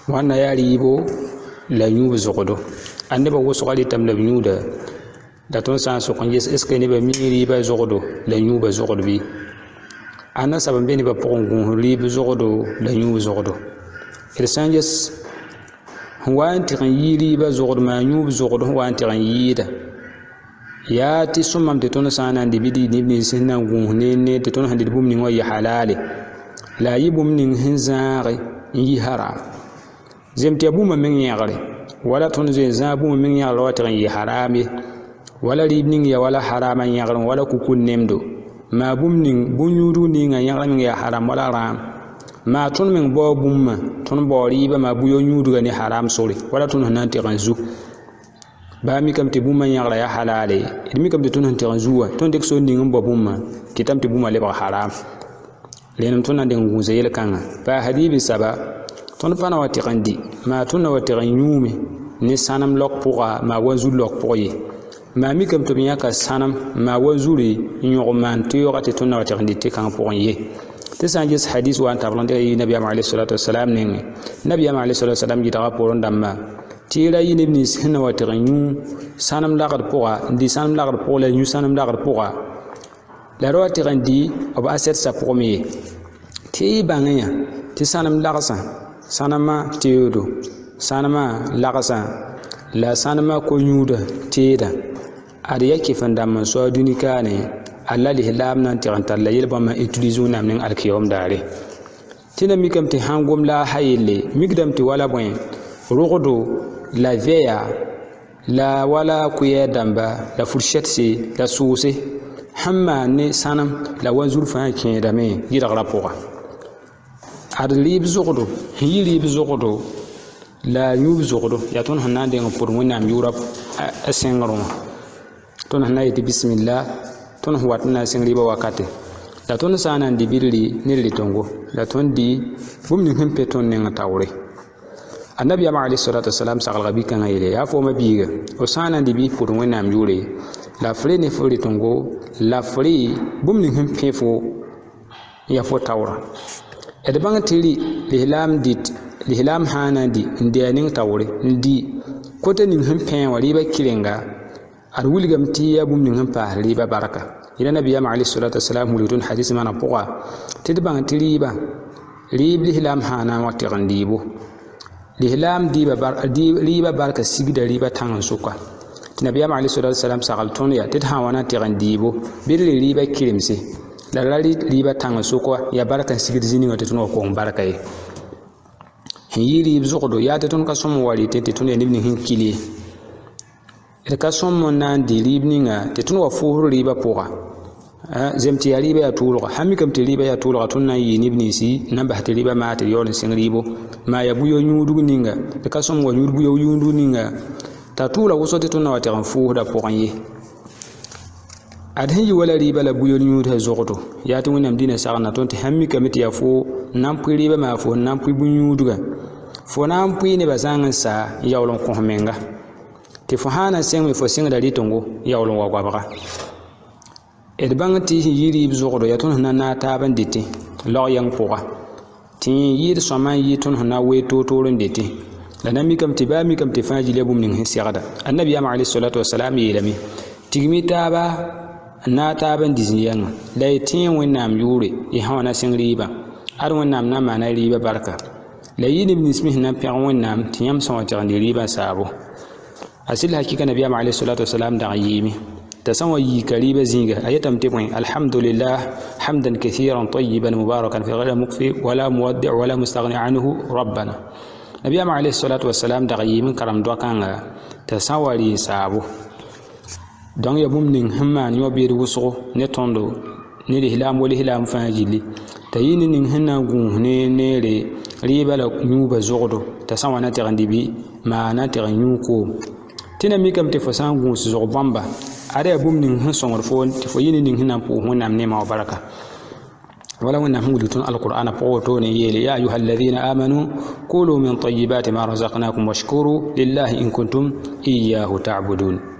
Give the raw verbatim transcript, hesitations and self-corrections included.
وانا يا ريبو لا يوب زغدو النبي وسو علي تم لبنيودا da ton san so kon yes est ce que ne ba mi riba zogodo la nyuba zogodo bi ana saban be ni ba pon gun riba zogodo la nyuba zogodo il sanjes wanti kan yiri ba zogodo ma nyuba zogodo wanti kan yida ya ti sumam de ton san nan dibidi ni ni sinan gun ne ne de ton handi bum ni ngoy halale la yibum ni hinzare yi haram zemte buma men yagare wala ton ze zabu men yagare wati kan yi harami wala ribning ya wala haraman yagran wala kukun nemdo ma bumning bunyuru ni nga yagran ya haram wala ram ma tun min bo bumma tun bo riba ma buyo nyudu ga ni haram sori wala tun hanan ti ranzu ba mi kam ti bumma yagra ya halale mi kam ti tun han ti ranzuwa tun dek so ni ngbo bumma kitam ti bumma le ba haram lenam tun nan de nguze yel kanga ba hadibi saba tun fana wati kandi ma tun wati ranyumi ni sanam lok puga ma wazu lok poye ma mi kam to biya ka sanam ma wazuri nyogman to yogati to na wata ndite kan pon ye te sanjis hadith wa tablande nabi alayhi salatu wassalam ne nabi alayhi salatu wassalam jita poron damma tira yin ibn sinna wata nyu sanam lagar poa ndi sanam lagar pola nyu sanam lagar poa la rawati gandi ob aset sa pomi ti banganya ti sanam lagasa sanama tiodo sanama lagasa la sanama ko nyuda tida ada yake fanda man so dunika ne Allah li hilam nan tiranta la yelba ma utiliser nam ning alkiyom dare tina mikam ti hangom la hayele migdam ti wala boy rogodo la veya la wala kuya damba la fourchette si la sauce hamma ne sanam la wanzur fa kin da me gira rapoa ada lib zogodo hili bi zogodo la nyub zogodo ya ton hanande ngor wonam yurap asengaro ton hanayi bismillah ton watna singri ba wakati la ton sana ndi birri nirli tongo la ton di bum ni hempe ton ne ngatawre annabi alayhi salatu wassalam sagal gabi kan ayele ya fo mabiga o sana ndi bi pour wonam yure la fre ne fori tongo la fre bum ni hempe fo ya fo tawra ede banga tiri lihlam dit lihlam hanandi ndi aning tawre ndi kote ni hempe wali ba kilenga ar wuligam ti ya bum ning pa riba baraka ila nabi alayhi salatu wassalam wulidun hadith mana poa tidbang ti riba rib lihlam hana wati gandibo lihlam diba bar di riba baraka sigida riba tangan suka nabi alayhi salatu wassalam sagal ton ya tid hawana ti gandibo birli riba kirimsi la lali riba tangan suka ya baraka sigida zini wati tun ko baraka yi yiri bzuqdo ya tun ka somo wali tete tun ya nibni hin kili il ka sommo nan di libninga te tun wa fuhur riba poga zemti ya riba ya tulga hami kam te riba ya tulga tun nan yi nibni si nan ba te riba ma te yon sing ribo ma ya buyo nyudu ninga il ka sommo wa nyudu buyo yundu ninga ta tula wo sote tun na wa te kan fuhur da poga yi adhin yi wala riba la buyo nyudu ha zogoto ya tun nam dina sa na ton te hami kam te ya fo nan pu riba ma fo nan pu bu nyudu ga fo nan pu ne bazanga sa yawlon ko menga ti fo hana seng mi fo seng da litongo ya wolon wa gwabaka ed bangati yiri bzogodo ya ton na na ta banditi lo yang poga ti yiri so man yi ton na we to to ronditi la nami kam ti ba mi kam ti faji lebum ning hisiyada annabi alayhi salatu wassalam yelami tigmi ta ba na ta banditi yang la tin wonnam yure e hawana seng riba ar wonnam na mana riba barka la yini bismih na pe wonnam ti yam so ta riba sabo asil hakika nabi alayhi salatu wassalam da yimi tasawa yi kariba zinga ayatam tibin alhamdulillah hamdan kathiran tayyiban mubarakan fi ghayri muqfi wala muwaddi' wala mustaghni anhu rabbana nabi alayhi salatu wassalam da yimi karam dokanga tasawari sabo don ya bumnin hamma ni obi ruso ne tondo ni lihlam wali hilam fajili tayini nin hinna gu ne nere riba la nyuba zogodo tasawana tirandibi ma na tiranyu tina mi kam te fo sangu so bamba are bum ning hun songor fo te fo yini ning hinan po honam ne ma baraka wala wana hulutun alqur'ana po to ne yele ya ayuha alladhina amanu kulu min tayyibati ma razaqnakum washkuru lillahi in kuntum iyyahu ta'budun